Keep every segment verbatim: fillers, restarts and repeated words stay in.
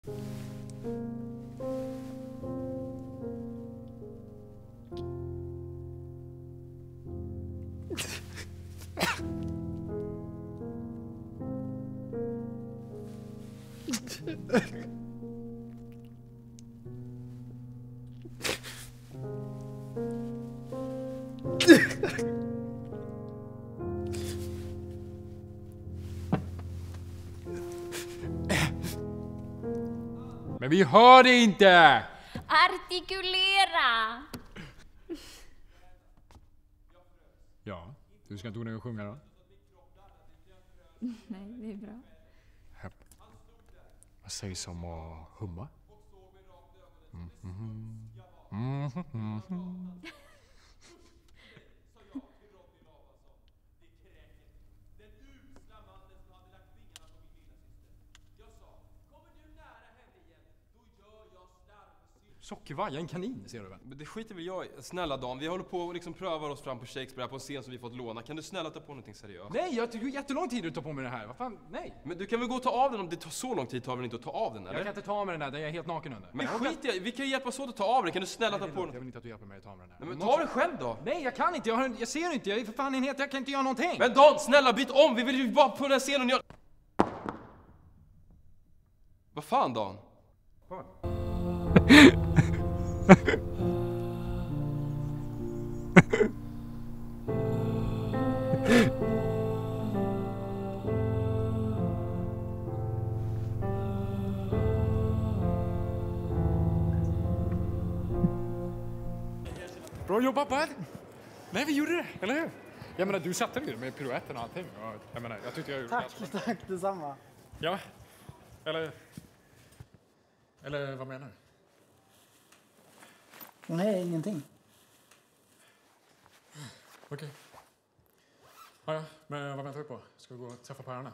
Men vi hör det inte! Artikulera! Ja, du ska inte gå ner och sjunga då? Nej, det är bra. Häpp. Vad sägs om att humma? Mm, mm, mm, mm, mm. Sockervaja, en kanin, ser du väl? Men det skiter väl jag i. Snälla Dan, vi håller på och liksom prövar oss fram på Shakespeare här på en scen som vi fått låna. Kan du snälla ta på någonting seriöst? Nej, jag tycker jättelång tid att ta på mig det här. Vad fan, nej. Men du kan väl gå och ta av den om det tar så lång tid, tar väl inte att ta av den, eller? Jag kan inte ta av mig den här, den är helt naken under. Men skit i, vi kan ju hjälpas åt att ta av den. Kan du snälla ta på den? Jag vill inte att du hjälper mig att ta av mig den här. Nej, men ta den själv då! Nej, jag kan inte, jag, har, jag ser inte, jag är för fan enhet, jag kan inte göra någonting. Men Dan, snälla byt om! Vi vill ju bara på den här scenen göra... Vad fan Dan? Vad? Bra jobbat, bud! Nej, vi gjorde det, eller hur? Jag menar, du satte ju med piruetten och allting. Jag menar, jag tyckte jag gjorde Tack, det. Tack, detsamma. Ja, eller... Eller vad menar du? Nej, ingenting. Okej. Okay. Ja, ja, men vad väntar vi på? Ska vi gå och träffa pärorna?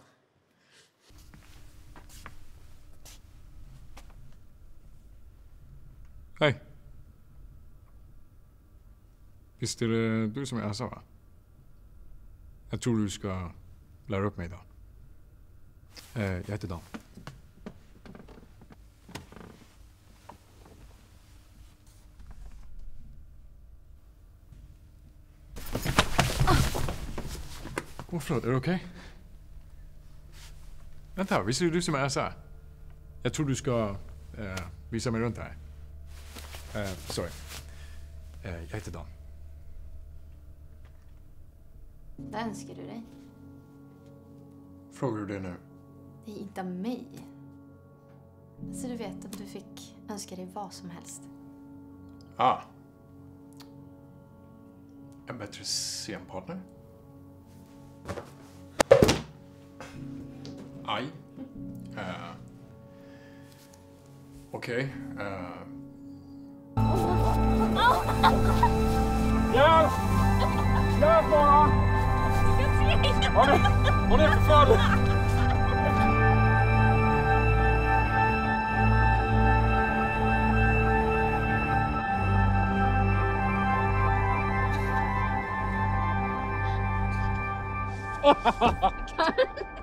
Hej. Visst är det du som är Asa, va? Jag tror du ska lära upp mig idag. Eh, jag heter Dan. Åh, oh, förlåt. Är du okej? Okay? Vänta, visst är det du som är Asa? Jag tror du ska eh, visa mig runt här. Eh, sorry. Eh, jag heter Dan. Vad önskar du dig? Frågar du det nu? Det är inte av mig. Så du vet att du fick önska dig vad som helst. Ah. En bättre scenpartner? Aj. Uh. Okej. Okay. Uh. Hjälp! Hjälp bara! Vad är det för fan? Kan